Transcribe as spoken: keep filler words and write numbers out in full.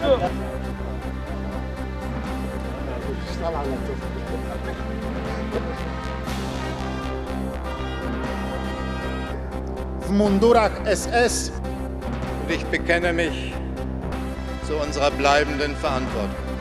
W mundurach S S. Und ich bekenne mich zu unserer bleibenden Verantwortung.